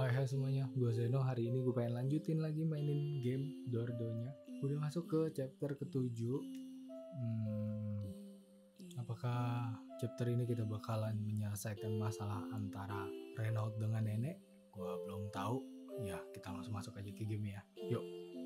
Hai semuanya, gue Zeno. Hari ini gue pengen lanjutin lagi mainin game Dordonya. Udah masuk ke chapter ke-7. Apakah chapter ini kita bakalan menyelesaikan masalah antara Renaud dengan nenek? Gue belum tahu. Ya, kita langsung masuk aja ke game ya. Yuk.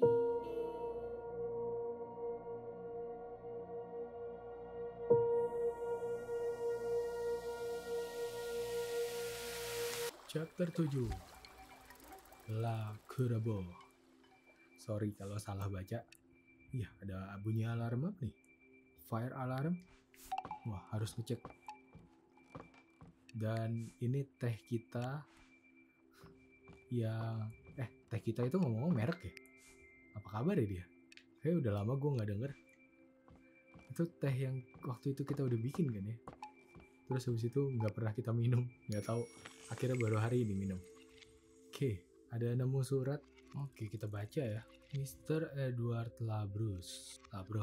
Chapter 7. La Curabo. Sorry kalau salah baca. Iya, ada bunyi alarm apa nih? Fire alarm. Wah, harus ngecek. Dan ini teh kita yang teh kita itu ngomong merek ya? Apa kabar ya dia? Kayak udah lama gue nggak denger. Itu teh yang waktu itu kita udah bikin kan ya? Terus habis itu nggak pernah kita minum, nggak tahu. Akhirnya baru hari ini minum. Oke, ada nemu surat. Oke, kita baca ya. Mr. Edward Labrose,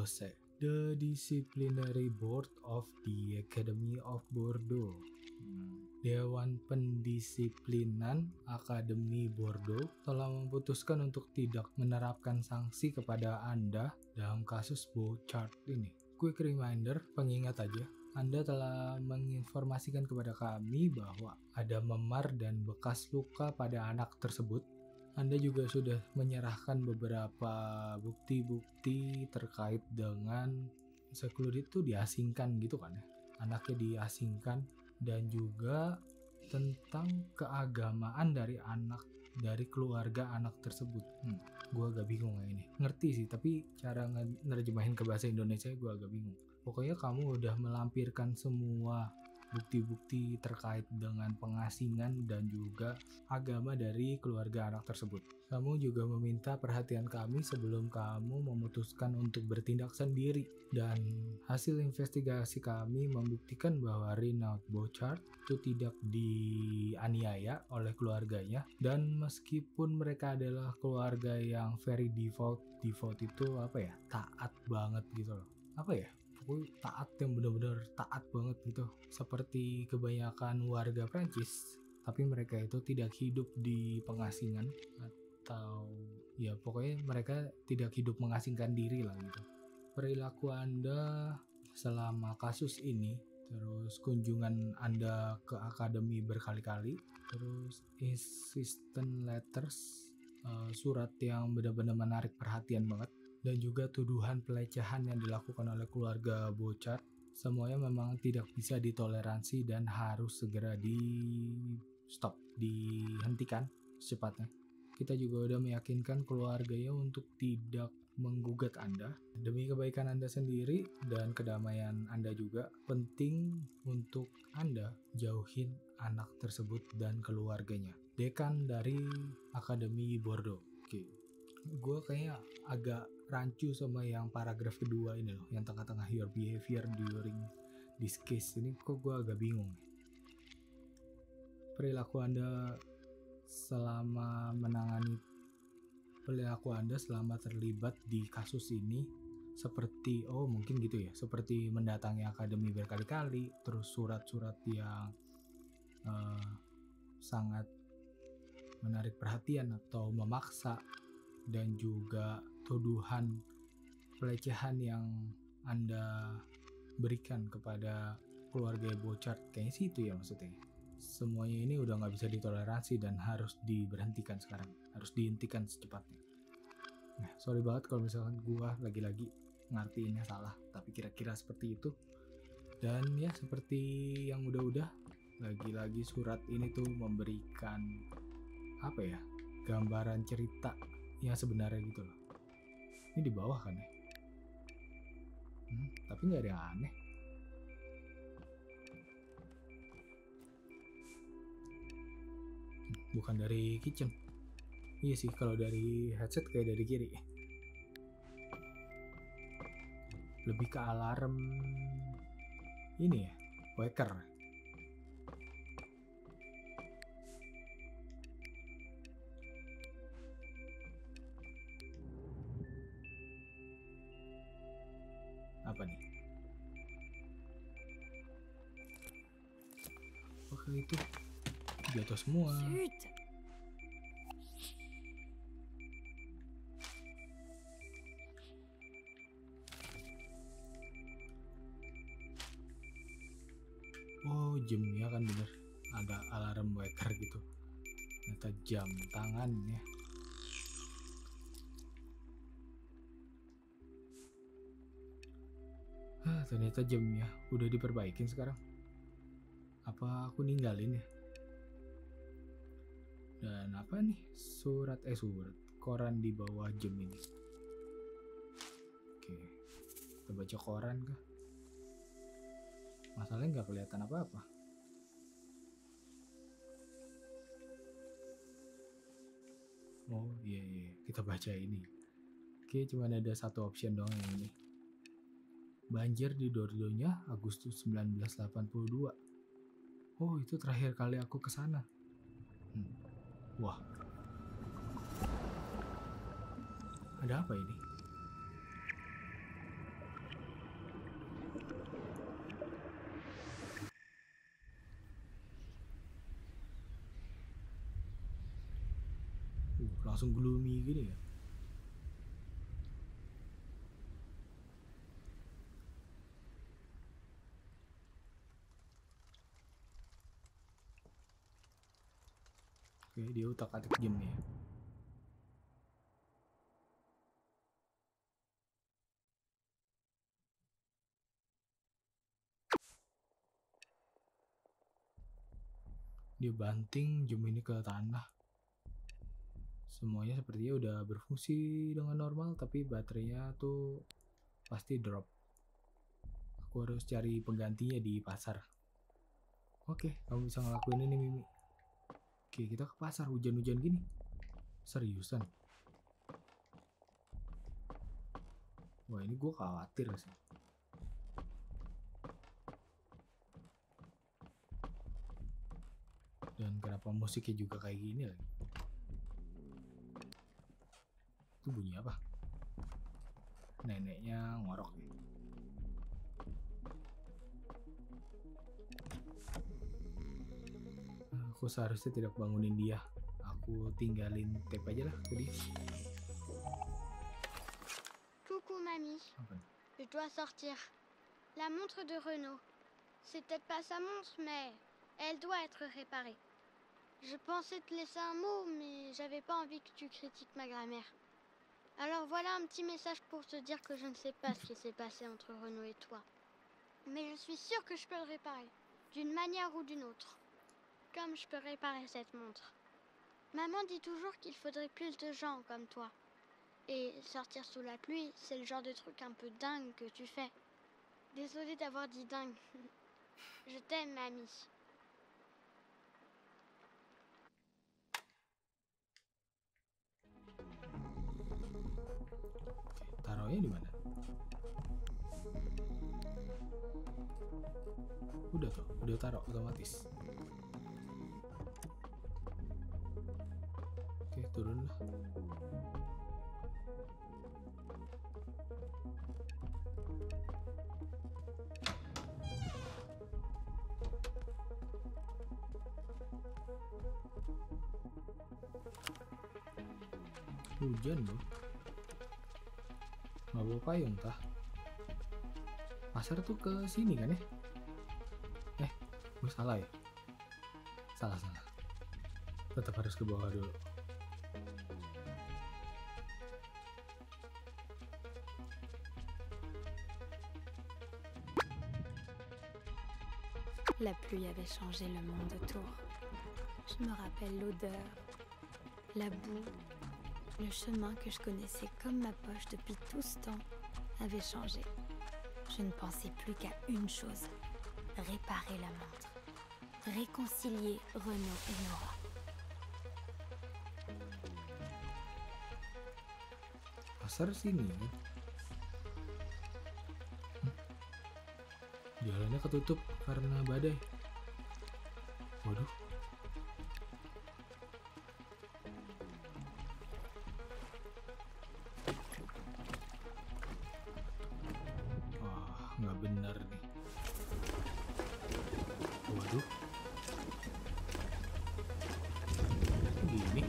the Disciplinary Board of the Academy of Bordeaux. Dewan Pendisiplinan Akademi Bordeaux telah memutuskan untuk tidak menerapkan sanksi kepada Anda dalam kasus Bouchard ini. Quick reminder, pengingat aja, Anda telah menginformasikan kepada kami bahwa ada memar dan bekas luka pada anak tersebut. Anda juga sudah menyerahkan beberapa bukti-bukti terkait dengan secluded itu diasingkan gitu kan ya. Anaknya diasingkan. Dan juga tentang keagamaan dari keluarga anak tersebut. Gue agak bingung kayak ini. Ngerti sih, tapi cara nerjemahin ke bahasa Indonesia gue agak bingung. Pokoknya kamu udah melampirkan semua bukti-bukti terkait dengan pengasingan dan juga agama dari keluarga anak tersebut. Kamu juga meminta perhatian kami sebelum kamu memutuskan untuk bertindak sendiri. Dan hasil investigasi kami membuktikan bahwa Renaud Bouchard itu tidak dianiaya oleh keluarganya. Dan meskipun mereka adalah keluarga yang very devout itu apa ya? Taat banget gitu loh. Apa ya? Pokoknya taat yang benar-benar taat banget gitu. Seperti kebanyakan warga Prancis. Tapi mereka itu tidak hidup di pengasingan. Atau ya pokoknya mereka tidak hidup mengasingkan diri lah gitu. Perilaku Anda selama kasus ini, terus kunjungan Anda ke akademi berkali-kali, terus insistent letters, surat yang benar-benar menarik perhatian banget, dan juga tuduhan pelecehan yang dilakukan oleh keluarga Bouchard, semuanya memang tidak bisa ditoleransi dan harus segera dihentikan secepatnya. Kita juga udah meyakinkan keluarganya untuk tidak menggugat Anda. Demi kebaikan Anda sendiri dan kedamaian Anda juga, penting untuk Anda jauhin anak tersebut dan keluarganya. Dekan dari Akademi Bordeaux. Oke. Gue kayaknya agak rancu sama yang paragraf kedua ini loh, yang tengah-tengah your behavior during this case ini kok gue agak bingung. Perilaku Anda selama terlibat di kasus ini seperti mungkin gitu ya, seperti mendatangi akademi berkali-kali, terus surat-surat yang sangat menarik perhatian atau memaksa, dan juga tuduhan pelecehan yang Anda berikan kepada keluarga Bouchard. Kayaknya sih itu ya maksudnya. Semuanya ini udah gak bisa ditoleransi dan harus diberhentikan sekarang. Harus dihentikan secepatnya. Nah, sorry banget kalau misalkan gua lagi-lagi ngartiinnya salah, tapi kira-kira seperti itu. Dan ya seperti yang udah-udah, lagi-lagi surat ini tuh memberikan apa ya, gambaran cerita yang sebenarnya gitu loh. Ini di bawah kan ya, tapi nggak ada yang aneh. Bukan dari kitchen. Iya sih, kalau dari headset kayak dari kiri. Lebih ke alarm ini ya, waker. Apa nih? Oke, itu jatuh semua. jamnya kan bener, ada alarm waker gitu. Ternyata jam tangannya. Ternyata jamnya udah diperbaikin sekarang. Apa aku ninggalin ya? Dan apa nih? Surat koran di bawah jam ini. Oke, kita baca koran kah? Masalahnya nggak kelihatan apa-apa. Oh iya, kita baca ini. Oke, cuma ada satu option doang yang ini. Banjir di Dordonya Agustus 1982. Oh, itu terakhir kali aku kesana. Wah, ada apa ini? Langsung gloomy gini ya. Oke, dia utak-atik jamnya. Dia banting jam ini ke tanah. Semuanya sepertinya udah berfungsi dengan normal, tapi baterainya tuh pasti drop. Aku harus cari penggantinya di pasar. Oke, kamu bisa ngelakuin ini, Mimi. Oke, kita ke pasar hujan-hujan gini. Seriusan? Wah, ini gue khawatir sih. Dan kenapa musiknya juga kayak gini lagi? Itu bunyi apa? Neneknya ngorok ya. Aku seharusnya tidak bangunin dia. Aku tinggalin tape aja lah ke dia. Coucou mamie. Je dois sortir. La montre de Renaud. C'est peut-être pas sa montre, mais elle doit être réparée. Je pensais te laisser un mot, mais j'avais pas envie que tu critiques ma grammaire. Alors voilà un petit message pour te dire que je ne sais pas ce qui s'est passé entre Renaud et toi. Mais je suis sûre que je peux le réparer, d'une manière ou d'une autre. Comme je peux réparer cette montre. Maman dit toujours qu'il faudrait plus de gens comme toi. Et sortir sous la pluie, c'est le genre de truc un peu dingue que tu fais. Désolée d'avoir dit dingue. Je t'aime, mamie. Taruhnya di mana? Udah tuh, udah taruh otomatis. Oke, turun lah. Hujan loh. Nggak bawa payung tah. Pasar tuh ke sini kan ya? Gue salah ya? Salah. Tetap harus ke bawah dulu. La pluie avait changé le monde autour. Je me rappelle l'odeur, la boue, le chemin que je connaissais comme ma poche depuis tout ce temps avait changé. Je ne pensais plus qu'à une chose, réparer la montre, réconcilier Renaud et Nora. Pasar sini kan? Jalannya ketutup karena badai. Waduh. Wah, nggak benar nih. Waduh. Gini.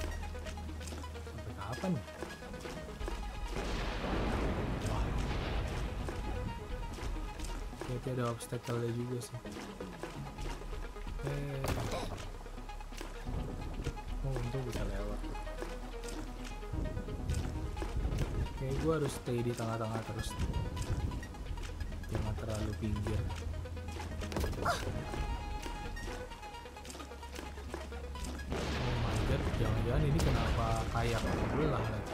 Sampai kapan nih? Berarti ada obstacle-nya juga sih. Oh, untung bisa lewat. Kayak gue harus stay di tengah-tengah terus. Jangan terlalu pinggir. Oh my god, jangan-jangan ini kenapa kayak belah lagi.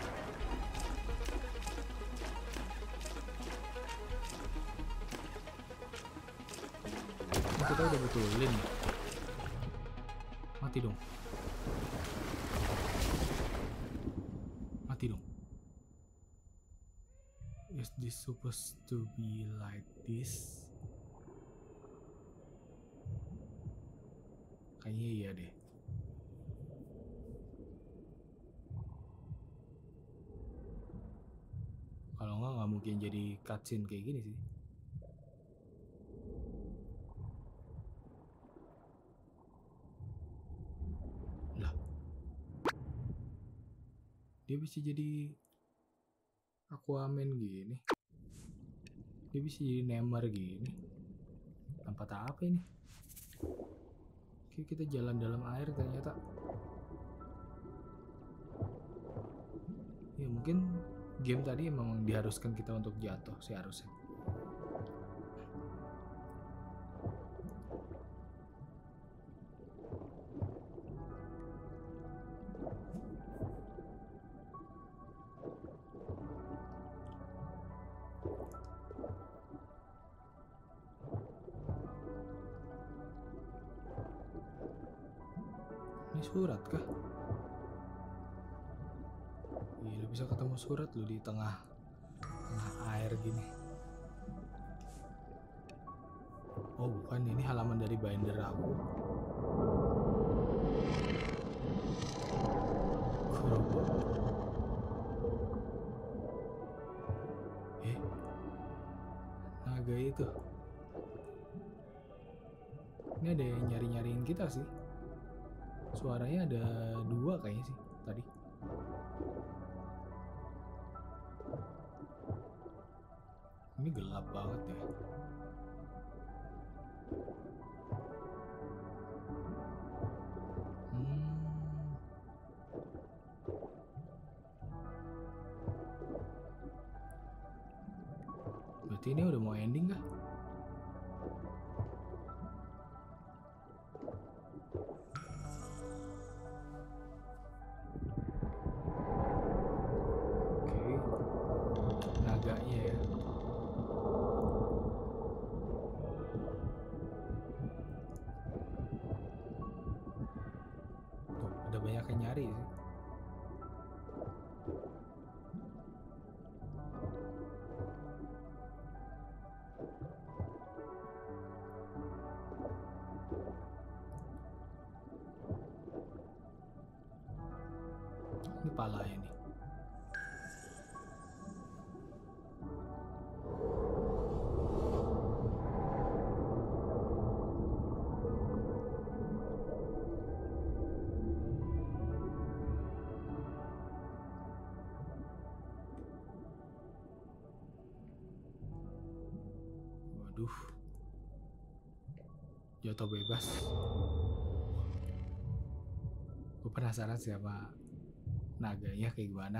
Ini kita udah betulin. Mati dong. Mati dong. Is this supposed to be like this? Kayaknya iya deh. Kalau nggak mungkin jadi cutscene kayak gini sih. Lah, dia bisa jadi Aquaman gini. Dia bisa jadi Neymar gini. Tempat apa ini? Oke, kita jalan dalam air ternyata. Ya mungkin game tadi memang diharuskan kita untuk jatuh sih harusnya. Ini surat kah? Gila, bisa ketemu surat lu di tengah air gini. Oh bukan, ini halaman dari binder aku. Kurobo. Naga itu. Ini ada yang nyari-nyariin kita sih. Suaranya ada 2 kayaknya sih tadi. Ini gelap banget ya. Berarti ini udah mau ending kah? Banyak yang nyari sih. Ini palanya nih. Waduh, jatuh bebas. Gue penasaran siapa naganya kayak gimana.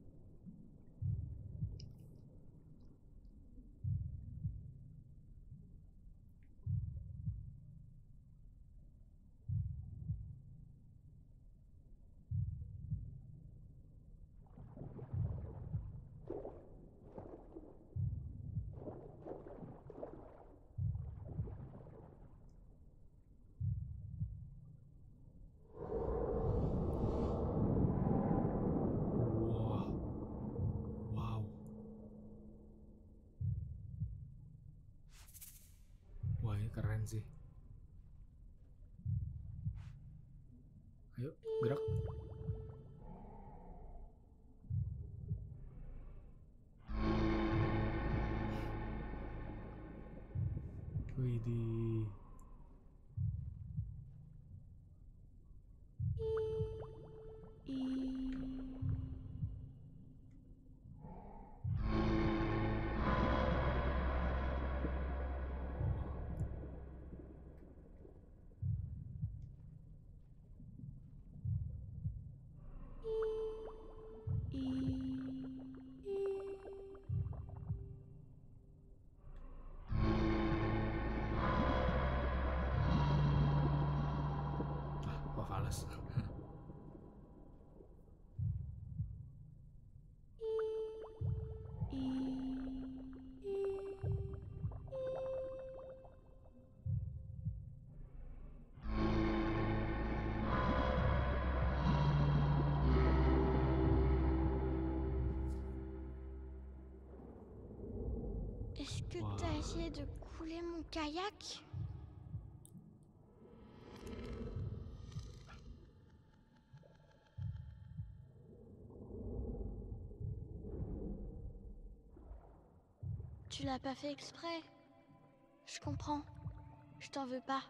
Keren sih. Ayo, gerak. Widih. kelas. Est-ce que t'as essayé de couler mon kayak? Tu l'as pas fait exprès. Je comprends. Je t'en veux pas.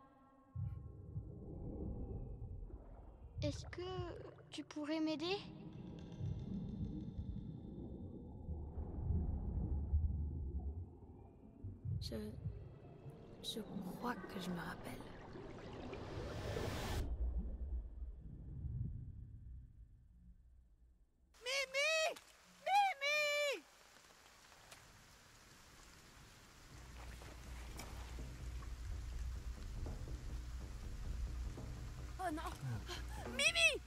Est-ce que tu pourrais m'aider? Je crois que je me rappelle. Mimi! Mimi! Oh non! Mimi!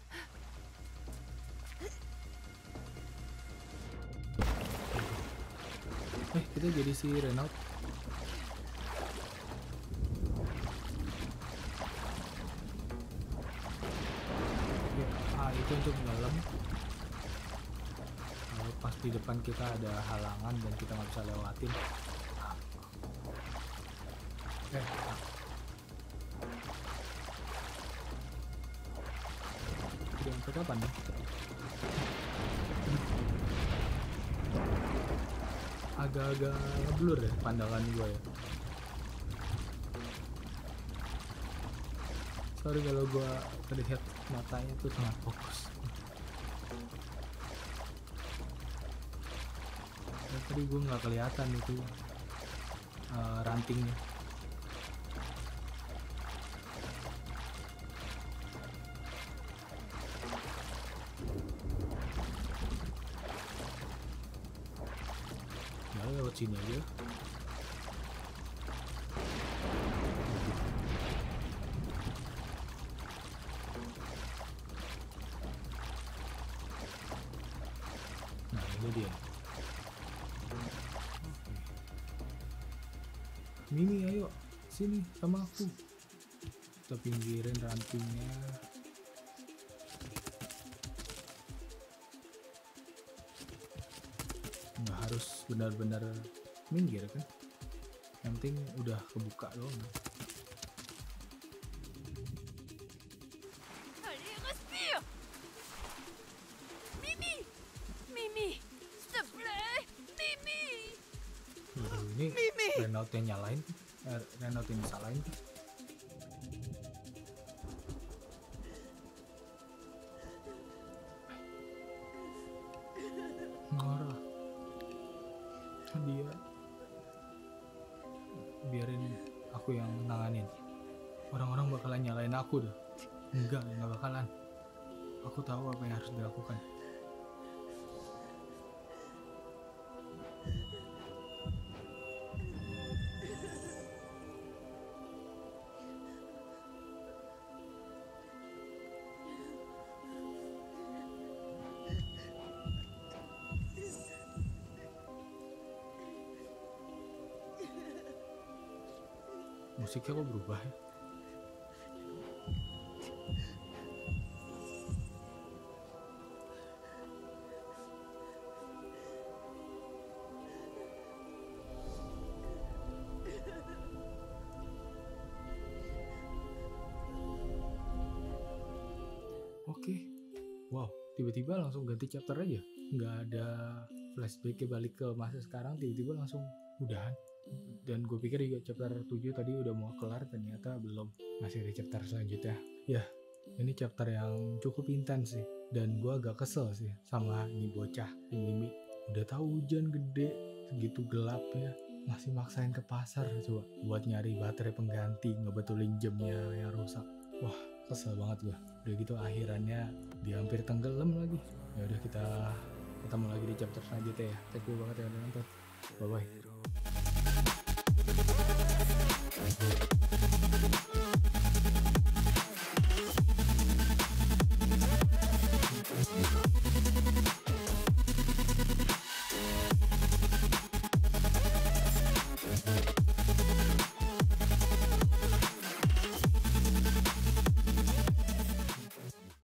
Kita jadi si Renault. Itu untuk nyelam. Lalu pas di depan kita ada halangan dan kita nggak bisa lewatin. Jadi sampai kapan nih? Agak-agak ngeblur ya pandangan gue ya. Sorry kalau gue terlihat matanya tuh sangat fokus. Dan tadi gue nggak kelihatan itu rantingnya. Ya lewat sini aja. Nah ini dia. Mimi ayo sini sama aku. Kita pinggirin rantingnya. Nggak harus benar-benar minggir kan, yang penting udah kebuka doang. Allez, respire! Mimi! Mimi! S'il te plaît! Mimi! Ini Mimi! Renault yang nyalain, Renault yang disalahin. Marah. Dia biarin aku yang nanganin. Orang-orang bakalan nyalain aku dah. Enggak bakalan. Aku tahu apa yang harus dilakukan. Musiknya kok berubah ya? Oke. Wow, tiba-tiba langsung ganti chapter aja. Nggak ada flashback balik ke masa sekarang, tiba-tiba langsung udahan. Dan gue pikir juga chapter 7 tadi udah mau kelar, ternyata belum, masih ada chapter selanjutnya. Ya, ini chapter yang cukup intens sih, dan gue agak kesel sih sama ini bocah, ini Mimi. Udah tahu hujan gede, segitu gelapnya, masih maksain ke pasar coba buat nyari baterai pengganti, ngebetulin jamnya yang rusak. Wah, kesel banget gue. Udah gitu akhirannya dia hampir tenggelam lagi. Ya udah, kita ketemu lagi di chapter selanjutnya ya. Thank you banget yang udah nonton. Bye bye.